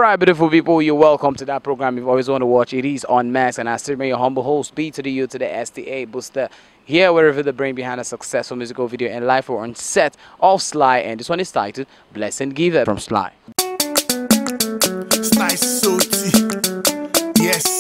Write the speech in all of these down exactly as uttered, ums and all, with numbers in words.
Alright, beautiful people, you're welcome to that program you've always wanted to watch. It is Unmasked, and I still remain your humble host, B to the U to the S T A booster. Here, we reveal the brain behind a successful musical video and live for on set of Sly, and this one is titled Bless and Give It from Sly. Sly Soit, yes.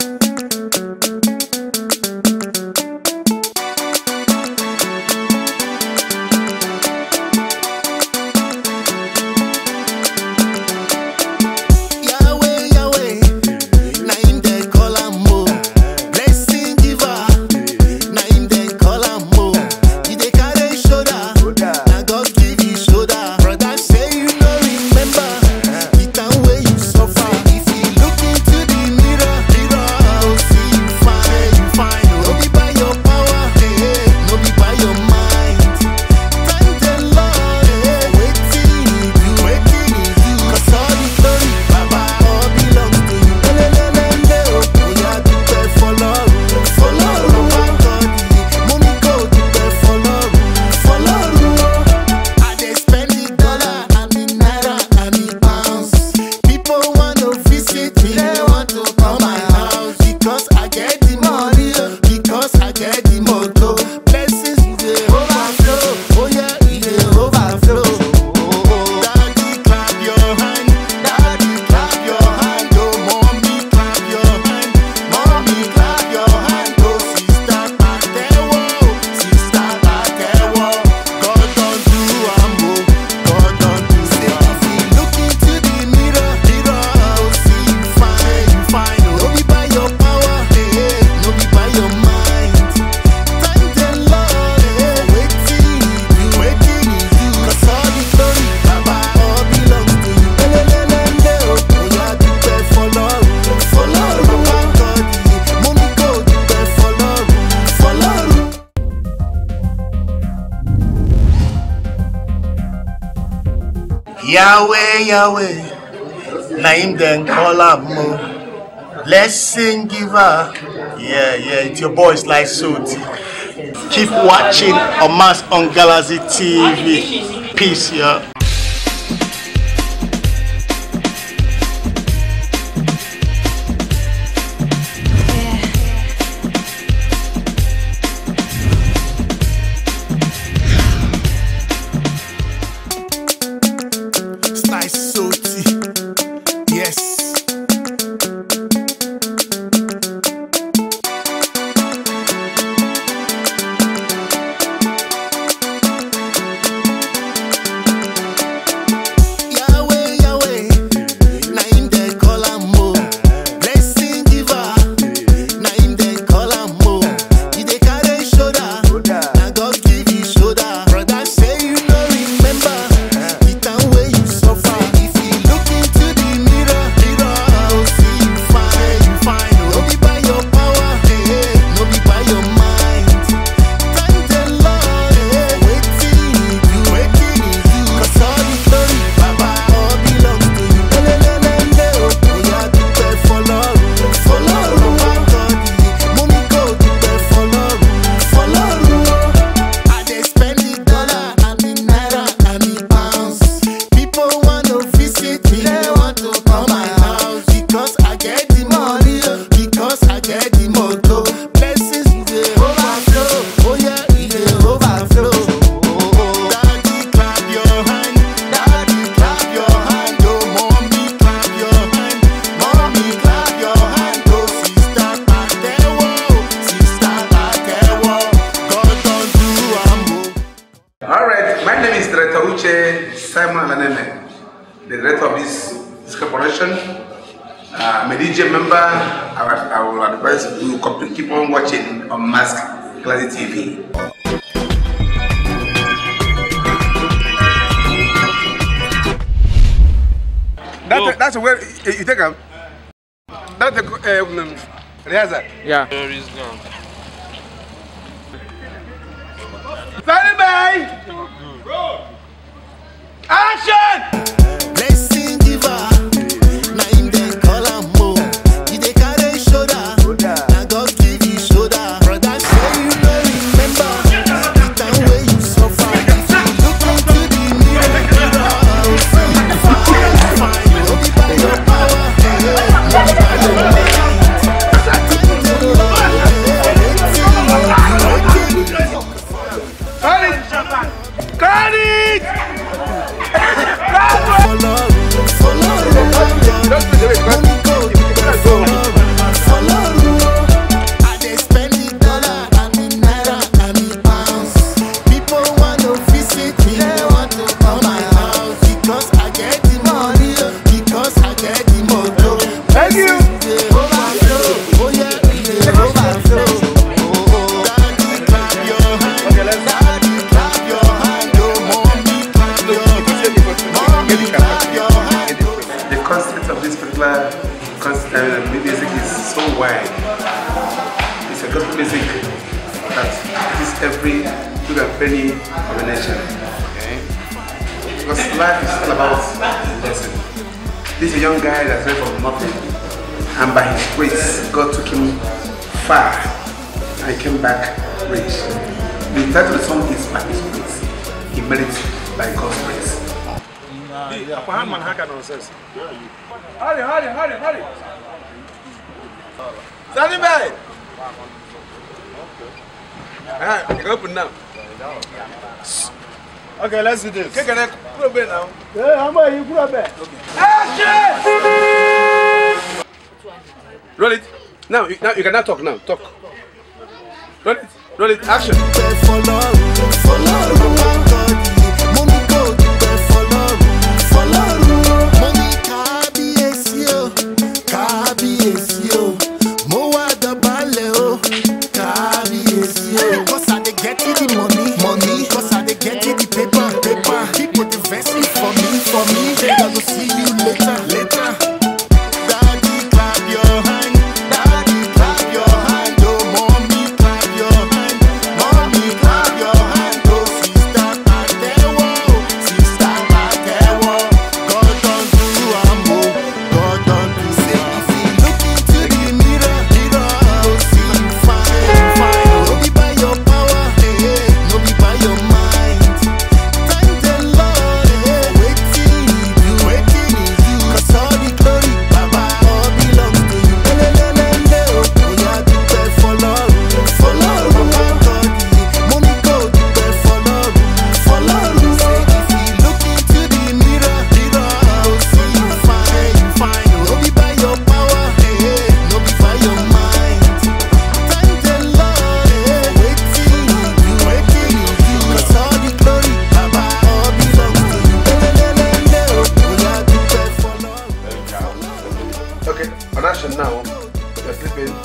Yahweh, Yahweh, Naim then call up mo. Blessing giver. Yeah, yeah, it's your boy Sly Soit. Keep watching Unmasked on Galaxy T V. Peace, yeah. Sly Soit, yes. The director of this, this corporation. Uh, I'm a D J member. I, I will advise you to keep on watching Unmasked Galaxy T V. That's that's where you take them. That's the um, rehearsal. Yeah. There is gone. Stand by. Action! Blessing giver, Naim then call am mo. He dey carry shoulder, na God give you shoulder. Brother say you no remember the time wey you suffer. If you look into the mirror, you see you fine, fine. No be by your power. a gospel music that is every good and penny of a nation. Okay? Because life is all about blessing. This is a young guy that came from nothing, and by his grace, God took him far, and he came back rich. The title of the song is By His Grace. He made it by God's grace. Hurry, hurry, hurry, hurry. Standing by. Alright, you can open now. Okay, let's do this. Okay, can I put a bit now? Yeah, I'm going to put a bit. Action! Roll it. Now, you, now you cannot talk now. Talk. Roll it. Roll it. Action. Now, you're sleeping.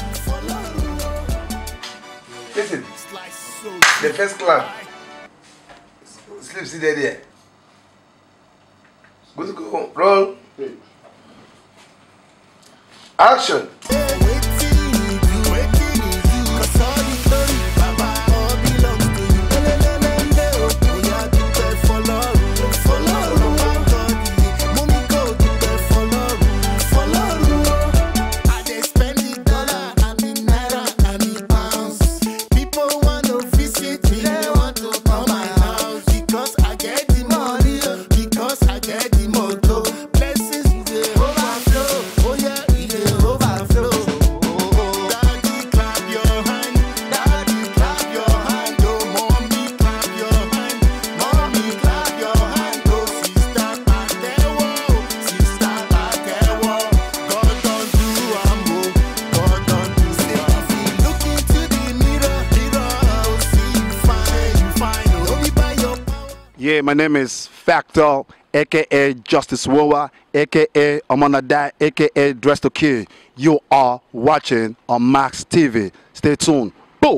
Listen, the first clap. Sleep, sit there, there. Good to go. Roll. Action. Yeah, my name is Factor, aka Justice Wowa, aka Amonada, aka Dress to Kill. You are watching on Max T V. Stay tuned. Boom!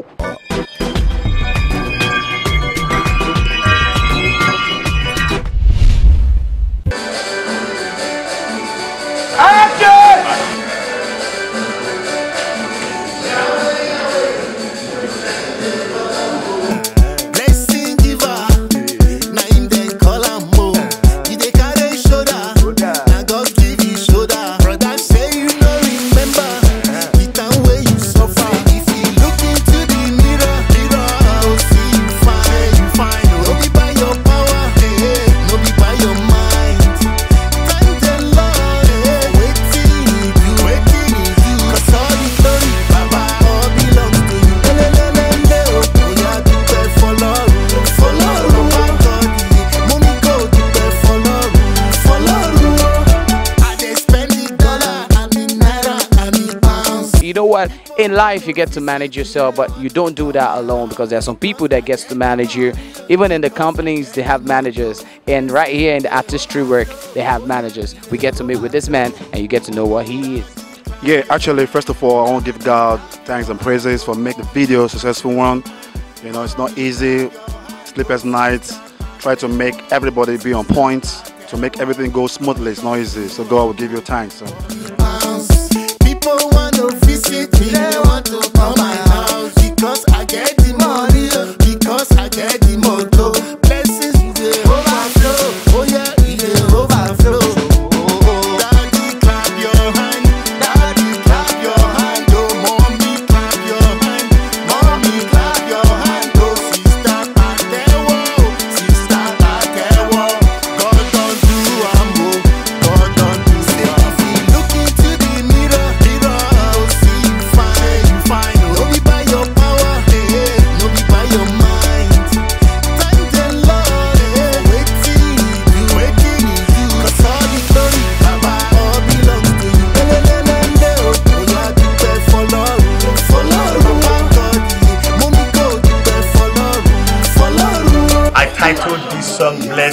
You know what? In life, you get to manage yourself, but you don't do that alone, because there are some people that gets to manage you. Even in the companies, they have managers. And right here in the artistry work, they have managers. We get to meet with this man, and you get to know what he is. Yeah, actually, first of all, I want to give God thanks and praises for making the video a successful one. You know, it's not easy. Sleepless nights. Try to make everybody be on point, to make everything go smoothly. It's not easy. So God will give you thanks. So. People want to visit me, they want to come out.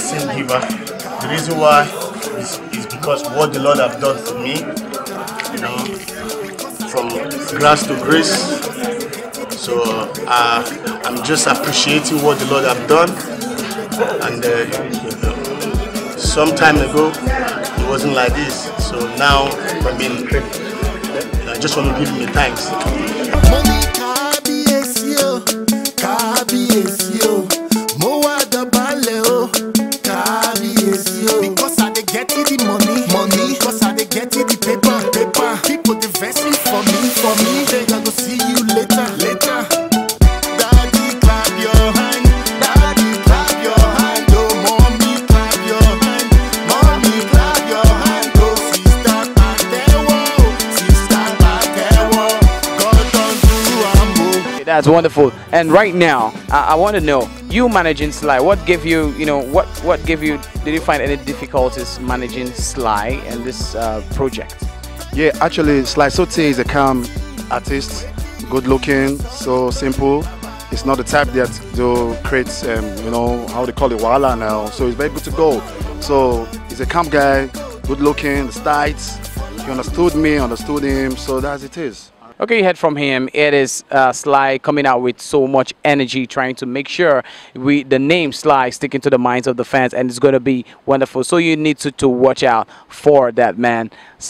blessing giver. The reason why is, is because what the Lord have done for me, you know, from grass to grace. So uh, I'm just appreciating what the Lord have done. And uh, some time ago, it wasn't like this. So now, I mean, I just want to give him the thanks. Because I dey get it the money, money. Because I dey get it the paper, paper. People dey vex me for me, for me. They I go see you later, later. Daddy clap your hand, daddy clap your hand, oh mommy clap your hand, mommy clap your hand, oh sister patewo, sister patewo. God don't do ambo. That's wonderful. And right now, I, I want to know, you managing Sly, what gave you, you know, what what gave you, did you find any difficulties managing Sly and this uh, project? Yeah, actually, Sly Soit is a calm artist, good looking, so simple. It's not the type that to create, um, you know, how they call it, wala now. So it's very good to go. So he's a calm guy, good looking, the styles. He understood me, understood him, so that's it is. Okay, you heard from him. It is uh, Sly coming out with so much energy, trying to make sure we the name Sly sticking to the minds of the fans, and it's going to be wonderful. So you need to, to watch out for that man,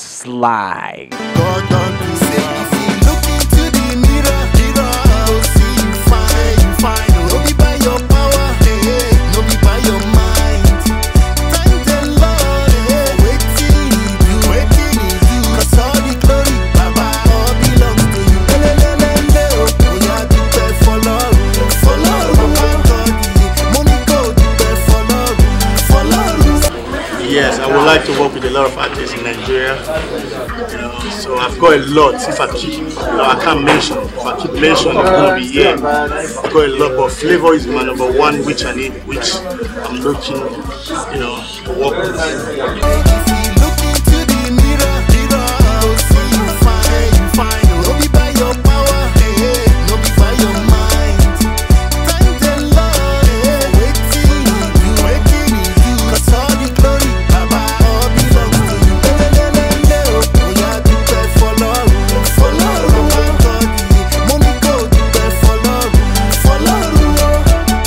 Sly. God don't say if you look into the mirror, mirror, oh, see you fine, you fine. No be by your power, hey, no be by your mind. Thank the Lord, hey, waiting you do, waiting you do. 'Cause all the glory, Baba, all belongs to you. Le, le, le, le, oh, oh, yeah, do pay for Lord, for Lord, oh, God, mommy go, do pay for Lord, for Lord. Yes, I would like to work with a lot of artists in Nigeria. You know, so I've got a lot. If I keep, you know, I can't mention. If I keep mentioning, it's gonna be here. I've got a lot, but Flavor is my number one, which I need, which I'm looking, you know, to work with. If you look into the mirror, mirror, oh, see you fine, you fine. No be by your power, hey, no be by your mind. Thank the Lord, hey, waiting you do, waiting you do. 'Cause all the glory, Baba, all belongs to you. Le, le, le, le, oh, oh, yeah, do pay for Lord, for Lord, oh, God, mommy go, do pay for Lord, for Lord, oh.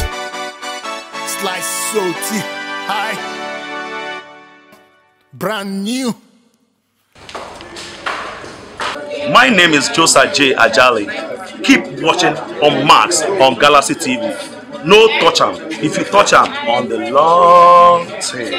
Sly Soit, hi. Brand new. My name is Joseph J. Ajali. Keep watching on Max on Galaxy T V. No touch am. If you touch am on the long tail.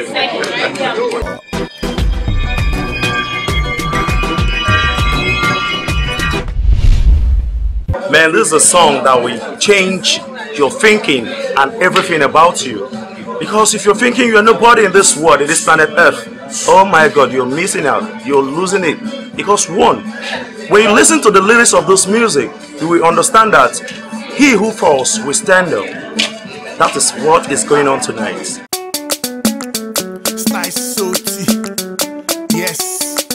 Man, this is a song that will change your thinking and everything about you. Because if you're thinking you're nobody in this world, in this planet Earth, oh my God, you're missing out. You're losing it. Because one, when you listen to the lyrics of this music, you will understand that he who falls will stand up. That is what is going on tonight. Sly Soit, yes.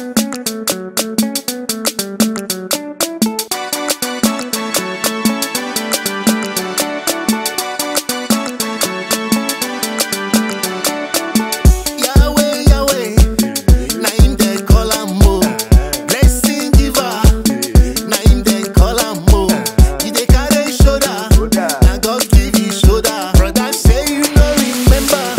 Yahweh, Yahweh, na him dey call am mo. Blessing giver, na him dey call am mo. He dey carry shoulder, na God give you shoulder. Brother say you no remember.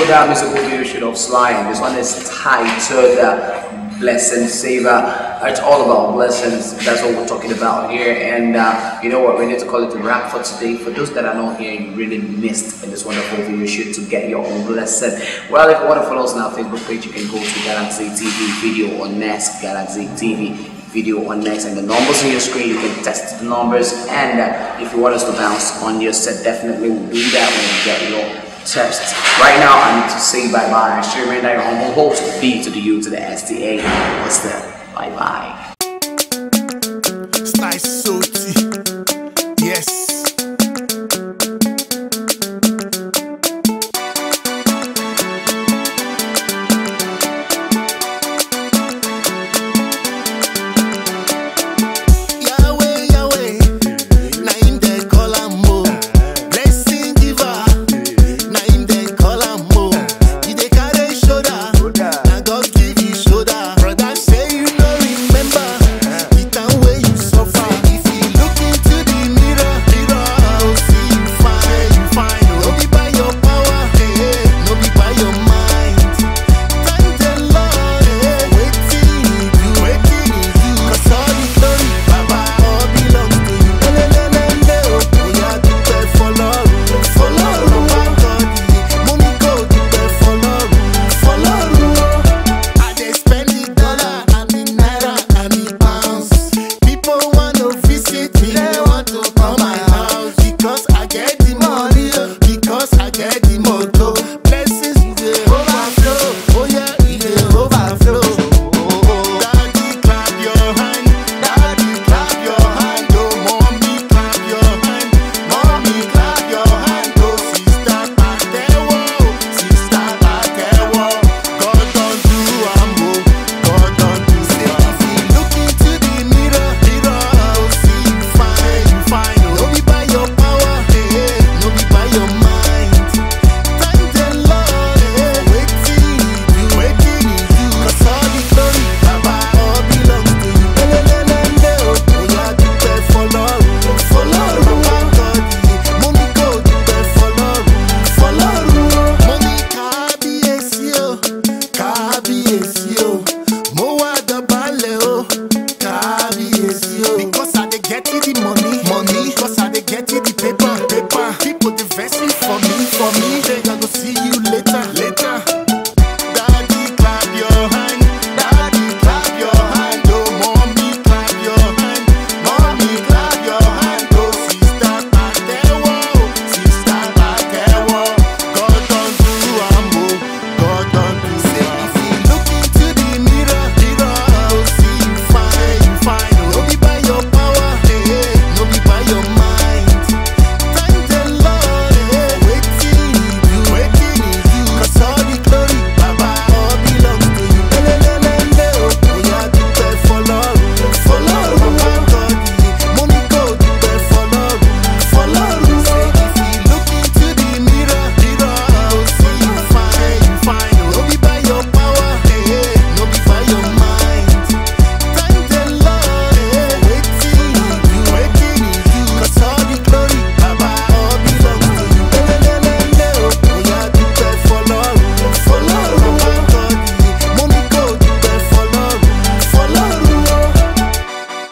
that musical video shoot of Sly, and this one is titled uh, Blessing Saver. Uh, it's all about blessings. That's what we're talking about here. And uh, you know what? We need to call it a wrap for today. For those that are not here, you really missed in this wonderful video shoot to get your own blessing. Well, if you want to follow us on our Facebook page, you can go to Galaxy T V Video on Next, Galaxy T V Video on Next, and the numbers on your screen, you can test the numbers. And uh, if you want us to bounce on your set, definitely we'll do that when you get your text. Right now, I need to say bye bye. I still remain your humble host, B to the U to the S T A. What's that? Bye bye. Sly Soit. Yes.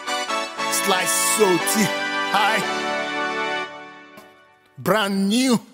Sly Soit. Hi. Brand new.